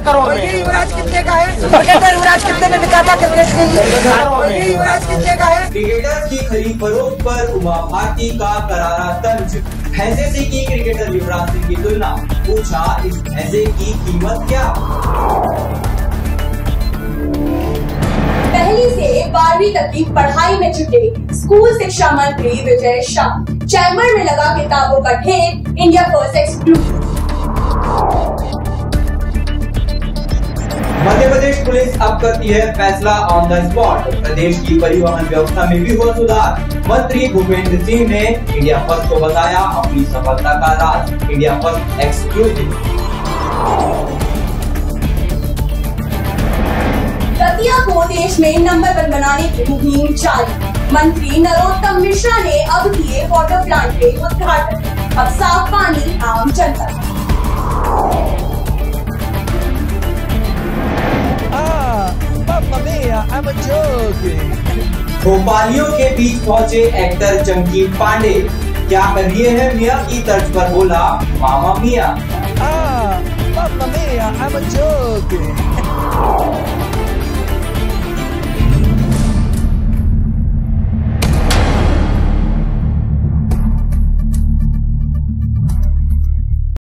करोड़ में। युवराज कितने का है? क्रिकेटर युवराज कितने में बिका था क्रिकेट के लिए? युवराज कितने का है? क्रिकेटर की खरीद फरोख्त पर उमा भारती का करारा तंज। भैंसे से की क्रिकेटर युवराज सिंह की तुलना, पूछा इस भैंसे की कीमत क्या? पहली से 12वीं तक की पढ़ाई में जुटे स्कूल शिक्षा मंत्री विजय शाह, चैम्बर में लगा किताबों का ढेर, India first exclusive. Madhya Pradesh police अब करती है फैसला ऑन द स्पॉट। प्रदेश की परिवहन व्यवस्था में भी हुआ सुधार। मंत्री भूपेंद्र सिंह ने इंडिया फर्स्ट को बताया अपनी सफलता का राज, इंडिया फर्स्ट एक्सक्लूसिव। दतिया को देश में नंबर 1 बनाने की मुहिम जारी। मंत्री नरोत्तम मिश्रा ने अब किए वाटर प्लांट के उद्घाटन। अब साफ पानी आम जनता का। भोपालियों के बीच पहुंचे एक्टर चंकी पांडे, क्या कर रही है मियां की तर्ज पर बोला मामा मियां। Mamma mia, I'm a joke.